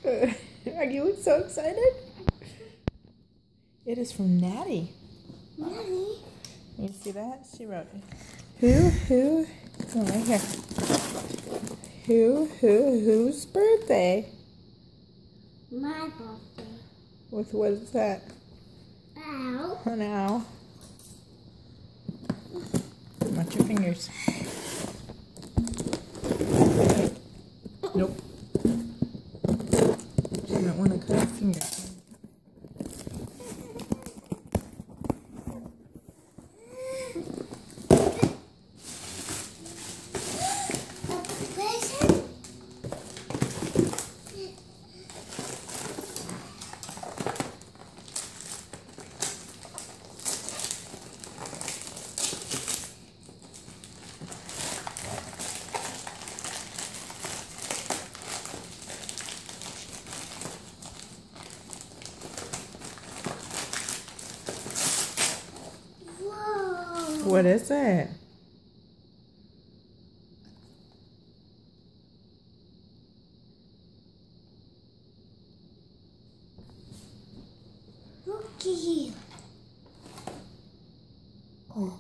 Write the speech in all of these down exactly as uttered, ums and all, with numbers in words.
Are you so excited? It is from Nati. Nati. You see that? She wrote it. Who, who, oh, right here. Who, who, whose birthday? My birthday. With what is that? Ow. An owl. Watch your fingers. Nope. You might want to cut your fingers. What is it? Looky. Oh.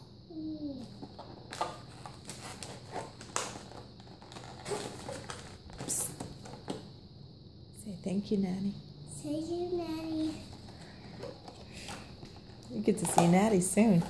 Say thank you, Nati. Thank you, Nati. You get to see Nati soon.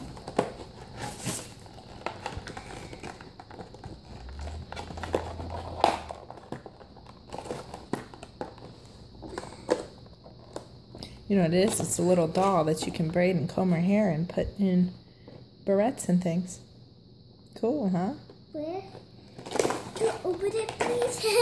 You know what it is? It's a little doll that you can braid and comb her hair and put in barrettes and things. Cool, huh? Where? Open it, please.